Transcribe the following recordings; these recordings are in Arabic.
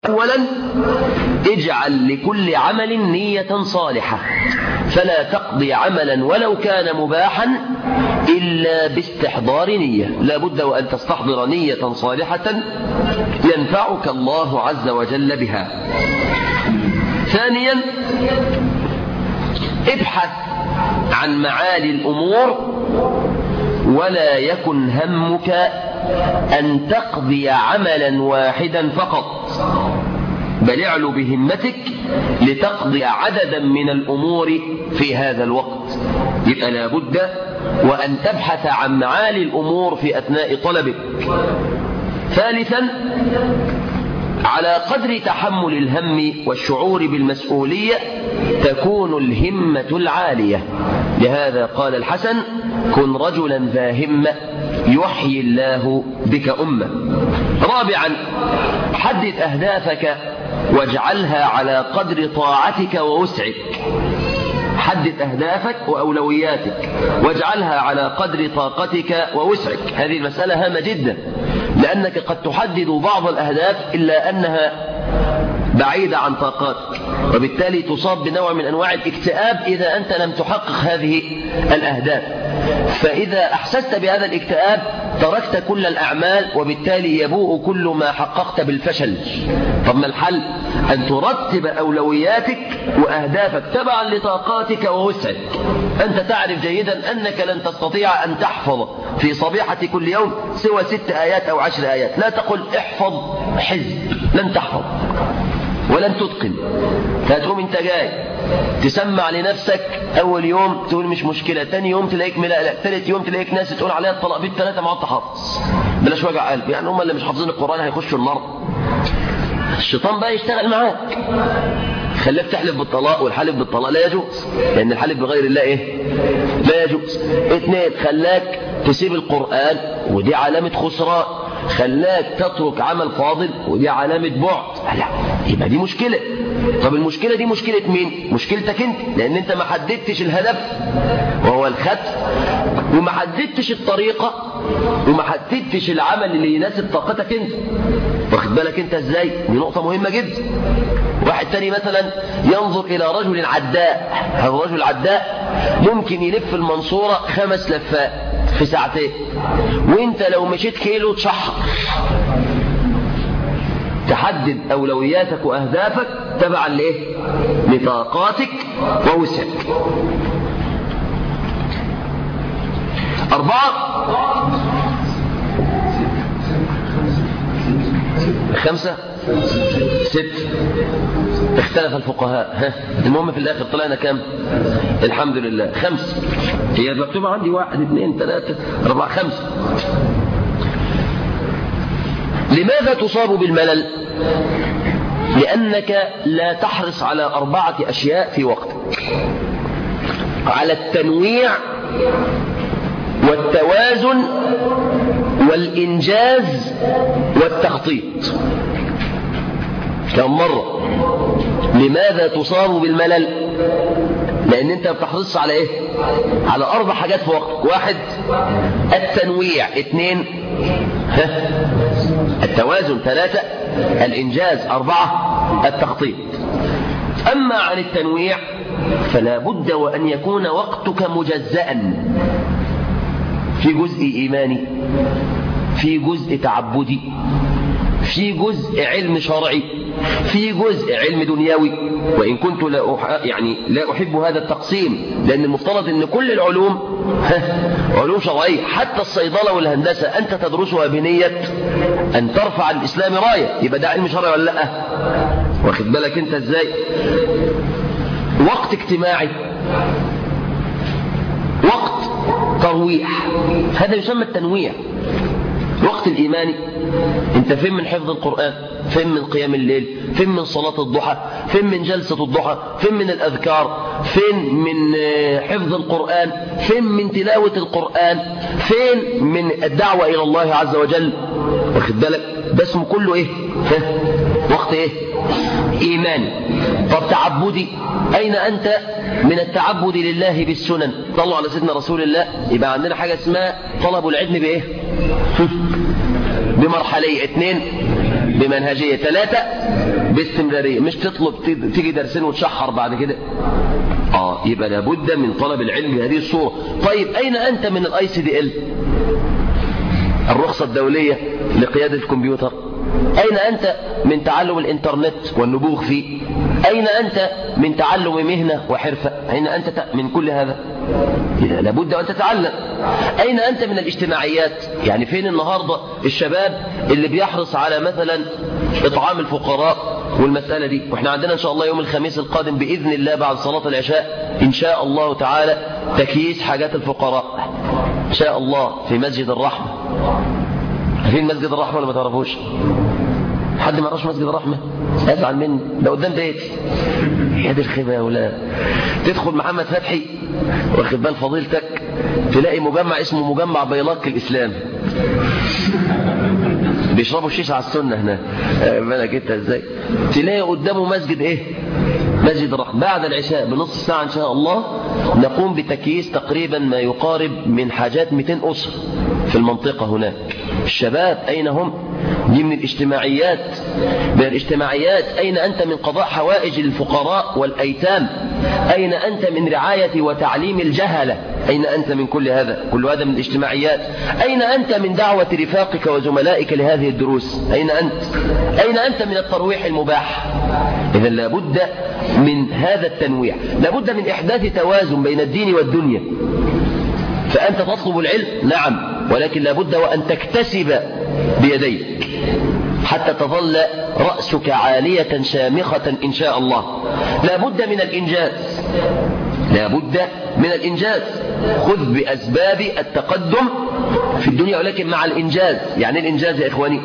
أولا اجعل لكل عمل نية صالحة، فلا تقضي عملا ولو كان مباحا إلا باستحضار نية، لا بد وأن تستحضر نية صالحة ينفعك الله عز وجل بها. ثانيا ابحث عن معالي الأمور، ولا يكن همك أن تقضي عملا واحدا فقط، بل اعلو بهمتك لتقضي عددا من الأمور في هذا الوقت. يبقى لا بد وأن تبحث عن معالي الأمور في أثناء طلبك. ثالثا على قدر تحمل الهم والشعور بالمسؤولية تكون الهمة العالية، لهذا قال الحسن: كن رجلا ذا همة يحيي الله بك أمة. رابعا حدد أهدافك واجعلها على قدر طاعتك ووسعك. حدد أهدافك وأولوياتك واجعلها على قدر طاقتك ووسعك. هذه المسألة هامة جدا، لأنك قد تحدد بعض الأهداف إلا أنها بعيدة عن طاقاتك، وبالتالي تصاب بنوع من أنواع الاكتئاب إذا أنت لم تحقق هذه الأهداف. فإذا أحسست بهذا الاكتئاب تركت كل الأعمال، وبالتالي يبوء كل ما حققت بالفشل. طب ما الحل؟ أن ترتب أولوياتك وأهدافك تبعا لطاقاتك ووسعك. أنت تعرف جيدا أنك لن تستطيع أن تحفظ في صبيحة كل يوم سوى 6 آيات أو 10 آيات. لا تقل احفظ حزب، لن تحفظ ولن تتقن. فتقوم انت جاي تسمع لنفسك اول يوم تقول مش مشكله، ثاني يوم تلاقيك ملقلق، ثالث يوم تلاقيك ناس تقول عليها الطلاق بالثلاثه ما عدت حافظ. بلاش وجع قلب، يعني هم اللي مش حافظين القران هيخشوا النار. الشيطان بقى يشتغل معاك، خليك تحلف بالطلاق، والحلف بالطلاق لا يجوز، لان الحلف بغير الله ايه؟ لا يجوز. 2 خلاك تسيب القران ودي علامه خسران، خلاك تترك عمل فاضل ودي علامة بعد. لا، يبقى دي مشكلة. طب المشكلة دي مشكلة مين؟ مشكلتك انت، لان انت ما حددتش الهدف وهو الختم، وما حددتش الطريقة، وما حددتش العمل اللي يناسب طاقتك انت. واخد بالك انت ازاي؟ دي نقطة مهمة جدا. واحد تاني مثلا ينظر الى رجل عداء، هذا الرجل عداء ممكن يلف المنصورة 5 لفات في 2 ساعات، وانت لو مشيت كيلو تشحر. تحدد أولوياتك وأهدافك تبعا لإيه؟ لطاقاتك ووسعك. 4 5 6 اختلف الفقهاء. المهم في الآخر طلعنا كم؟ الحمد لله 5. هي مكتوبة عندي 1 2 3 4 5. لماذا تصاب بالملل؟ لأنك لا تحرص على 4 أشياء في وقتك: على التنويع والتوازن والإنجاز والتخطيط. كم مرة؟ لماذا تصاب بالملل؟ لأن أنت بتحرص على إيه؟ على 4 حاجات في وقتك: 1 التنويع، 2 التوازن، 3 الإنجاز، 4 التخطيط. أما عن التنويع فلا بد وأن يكون وقتك مجزأ في جزء إيماني، في جزء تعبدي، في جزء علم شرعي، في جزء علم دنيوي. وإن كنت لا أحب هذا التقسيم، لأن المفترض أن كل العلوم علوم شرعية. حتى الصيدلة والهندسة أنت تدرسها بنية أن ترفع الإسلام راية، يبقى ده علم شرعي ولا لا؟ واخد بالك أنت إزاي؟ وقت اجتماعي، وقت ترويح، هذا يسمى التنويع. وقت الإيماني، انت فين من حفظ القرآن، فين من قيام الليل، فين من صلاة الضحى، فين من جلسة الضحى، فين من الأذكار، فين من حفظ القرآن، فين من تلاوة القرآن، فين من الدعوة إلى الله عز وجل. واخد بالك؟ ده اسمه كله ايه؟ وقت ايه؟ إيماني. طب تعبدي، أين أنت من التعبد لله بالسنن؟ صلوا على سيدنا رسول الله. يبقى عندنا حاجة اسمها طلب العلم بإيه؟ بمرحلية. 2 بمنهجية. 3 باستمرارية، مش تطلب تيجي درسين وتشحر بعد كده. يبقى لابد من طلب العلم بهذه الصورة. طيب أين أنت من ICDL، الرخصة الدولية لقيادة الكمبيوتر؟ أين أنت من تعلم الإنترنت والنبوغ فيه؟ أين أنت من تعلم مهنة وحرفة؟ أين أنت من كل هذا؟ لابد أن تتعلم. أين أنت من الاجتماعيات؟ يعني فين النهاردة الشباب اللي بيحرص على مثلا إطعام الفقراء والمسألة دي؟ وإحنا عندنا إن شاء الله يوم الخميس القادم بإذن الله بعد صلاة العشاء إن شاء الله تعالى تكييس حاجات الفقراء إن شاء الله في مسجد الرحمة. فين مسجد الرحمة ولا ما تعرفوش؟ حد ما يعرفش مسجد الرحمة؟ أزعل مني، ده قدام بيتي. يا دي الخيبة يا ولاد. تدخل محمد فتحي واخد بال فضيلتك تلاقي مجمع اسمه مجمع بيلاق الإسلام، بيشربوا الشيشة على السنة هنا. بالك انت ازاي؟ تلاقي قدامه مسجد ايه؟ مسجد الرحمة. بعد العشاء بنص ساعة ان شاء الله نقوم بتكييس تقريبا ما يقارب من حاجات 200 أسر في المنطقة هناك. الشباب أين هم؟ دي من الاجتماعيات. من الاجتماعيات أين أنت من قضاء حوائج الفقراء والأيتام؟ أين أنت من رعاية وتعليم الجهلة؟ أين أنت من كل هذا؟ كل هذا من الاجتماعيات. أين أنت من دعوة رفاقك وزملائك لهذه الدروس؟ أين أنت؟ أين أنت من الترويح المباح؟ إذن لابد من هذا التنويع، لابد من إحداث توازن بين الدين والدنيا. فأنت تطلب العلم نعم، ولكن لابد وأن تكتسب بيديك حتى تظل رأسك عالية شامخة إن شاء الله. لابد من الإنجاز، لابد من الإنجاز. خذ بأسباب التقدم في الدنيا ولكن مع الإنجاز. يعني الإنجاز يا إخواني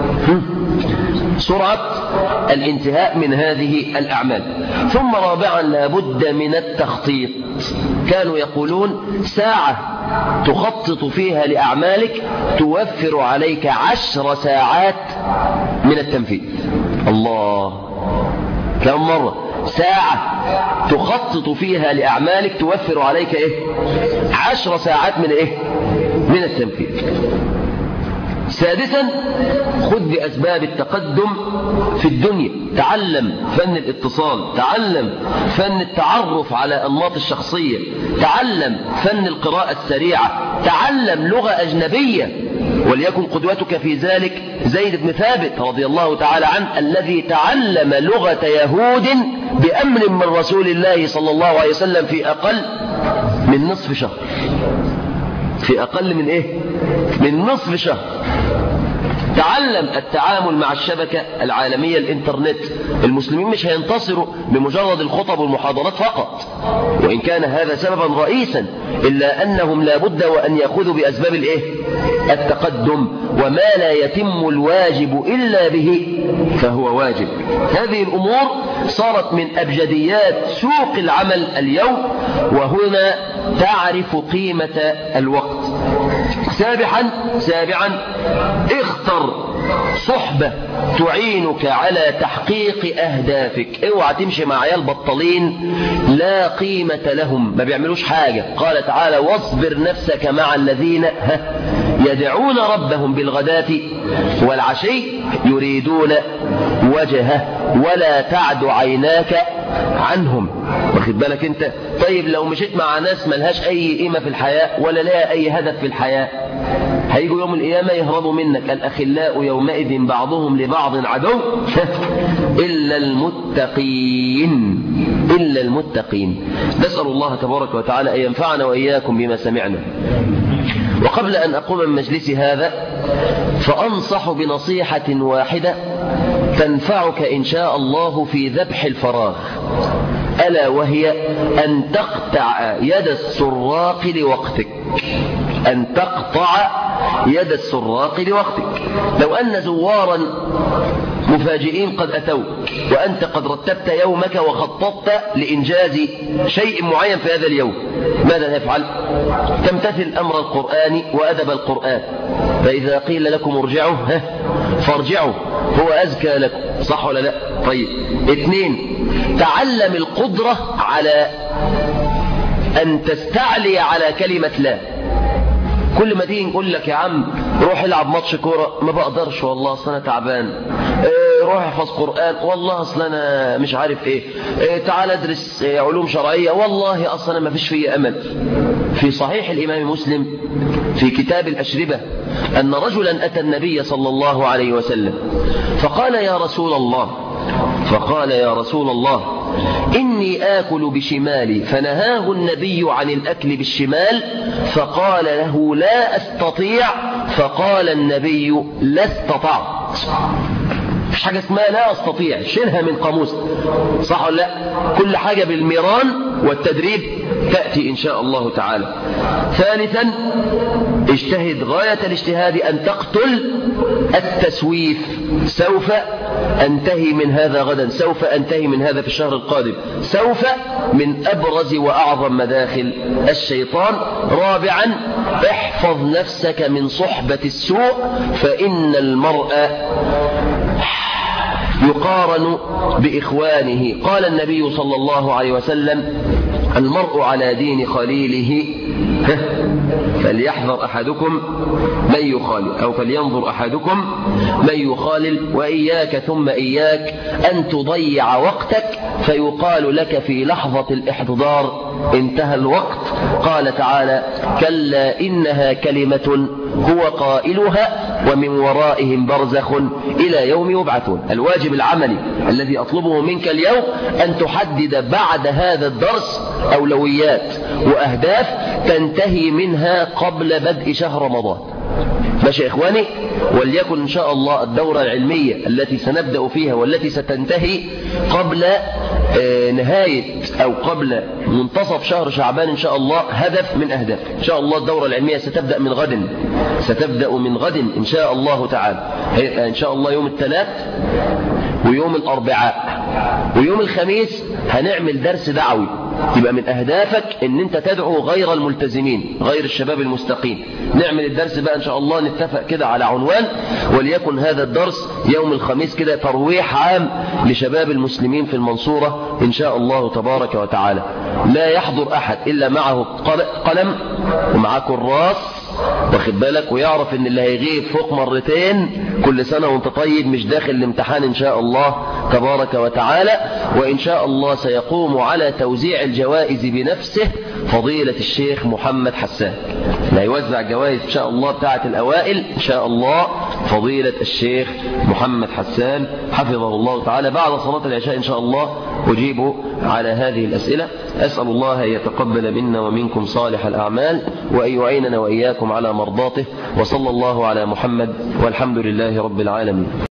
سرعة الانتهاء من هذه الأعمال. ثم رابعا لابد من التخطيط. كانوا يقولون ساعة تخطط فيها لأعمالك توفر عليك 10 ساعات من التنفيذ. الله، كم مرة؟ ساعة تخطط فيها لأعمالك توفر عليك 10 ساعات من من التنفيذ. سادسا خذ بأسباب التقدم في الدنيا. تعلم فن الاتصال، تعلم فن التعرف على أنماط الشخصية، تعلم فن القراءة السريعة، تعلم لغة أجنبية. وليكن قدوتك في ذلك زيد بن ثابت رضي الله تعالى عنه الذي تعلم لغة يهود بأمر من رسول الله صلى الله عليه وسلم في أقل من نصف شهر. في أقل من من نصف شهر. تعلم التعامل مع الشبكة العالمية الإنترنت. المسلمين مش هينتصروا بمجرد الخطب والمحاضرات فقط، وإن كان هذا سببا رئيسا، إلا أنهم لابد وأن يأخذوا بأسباب التقدم. وما لا يتم الواجب إلا به فهو واجب. هذه الأمور صارت من أبجديات سوق العمل اليوم، وهنا تعرف قيمة الوقت. سابعا اختر صحبة تعينك على تحقيق أهدافك. اوعى تمشي مع عيال بطلين لا قيمة لهم، ما بيعملوش حاجة. قال تعالى واصبر نفسك مع الذين يدعون ربهم بالغداة والعشي يريدون وجهه ولا تعد عيناك عنهم. واخد بالك انت؟ طيب لو مشيت مع ناس ملهاش اي قيمة في الحياة ولا لها اي هدف في الحياة، هيجوا يوم القيامة يهربوا منك. الأخلاء يومئذ بعضهم لبعض عدو إلا المتقين. إلا المتقين. نسأل الله تبارك وتعالى أن ينفعنا وإياكم بما سمعنا. وقبل أن أقوم من مجلس هذا فأنصح بنصيحة واحدة تنفعك إن شاء الله في ذبح الفراغ، ألا وهي أن تقطع يد السراق لوقتك. أن تقطع يد السراق لوقتك. لو أن زوارا مفاجئين قد أتوك وأنت قد رتبت يومك وخططت لإنجاز شيء معين في هذا اليوم، ماذا تفعل؟ تمتثل أمر القرآن وأدب القرآن. فإذا قيل لكم ارجعوا فارجعوا، هو أزكى لكم، صح ولا لا؟ طيب. 2 تعلم القدرة على أن تستعلي على كلمة لا. كل ما تيجي نقول لك يا عم روح العب ماتش كوره، ما بقدرش والله اصل انا تعبان. روح احفظ قرآن، والله أصلا أنا مش عارف إيه، تعال أدرس علوم شرعية، والله أصلا ما فيش فيه أمل. في صحيح الإمام مسلم في كتاب الأشربة أن رجلا أتى النبي صلى الله عليه وسلم فقال يا رسول الله إني آكل بشمالي، فنهاه النبي عن الأكل بالشمال، فقال له لا أستطيع، فقال النبي لا استطعت. مفيش حاجة اسمها لا أستطيع، شيلها من قاموس، صح ولا لا؟ كل حاجة بالميران والتدريب تأتي إن شاء الله تعالى. ثالثا اجتهد غاية الاجتهاد أن تقتل التسويف. سوف أنتهي من هذا غدا، سوف أنتهي من هذا في الشهر القادم. سوف من أبرز وأعظم مداخل الشيطان. رابعا احفظ نفسك من صحبة السوء، فإن المرء يقارن بإخوانه. قال النبي صلى الله عليه وسلم المرء على دين خليله فليحذر أحدكم من يخالل، أو فلينظر أحدكم من يخالل. وإياك ثم إياك أن تضيع وقتك فيقال لك في لحظة الاحتضار انتهى الوقت. قال تعالى كلا إنها كلمة هو قائلها ومن ورائهم برزخ إلى يوم يبعثون. الواجب العملي الذي أطلبه منك اليوم أن تحدد بعد هذا الدرس أولويات وأهداف تنتهي منها قبل بدء شهر رمضان. ماشي يا إخواني؟ وليكن إن شاء الله الدورة العلمية التي سنبدأ فيها والتي ستنتهي قبل نهاية أو قبل منتصف شهر شعبان إن شاء الله هدف من أهداف. إن شاء الله الدورة العلمية ستبدأ من غد إن شاء الله تعالى. إن شاء الله يوم الثلاث ويوم الأربعاء ويوم الخميس هنعمل درس دعوي. يبقى من أهدافك أن أنت تدعو غير الملتزمين، غير الشباب المستقيم. نعمل الدرس بقى إن شاء الله، نتفق كده على عنوان، وليكن هذا الدرس يوم الخميس كده ترويح عام لشباب المسلمين في المنصورة إن شاء الله تبارك وتعالى. لا يحضر أحد إلا معه قلم ومعه كراس، واخد بالك، ويعرف ان اللي هيغيب فوق مرتين كل سنة وانت طيب مش داخل الامتحان ان شاء الله تبارك وتعالى. وان شاء الله سيقوم على توزيع الجوائز بنفسه فضيلة الشيخ محمد حسان، لا يوزع الجوائز ان شاء الله بتاعة الاوائل ان شاء الله فضيلة الشيخ محمد حسان حفظه الله تعالى. بعد صلاة العشاء ان شاء الله أجيب على هذه الأسئلة. أسأل الله أن يتقبل منا ومنكم صالح الأعمال وأن يعيننا وإياكم على مرضاته، وصلى الله على محمد والحمد لله رب العالمين.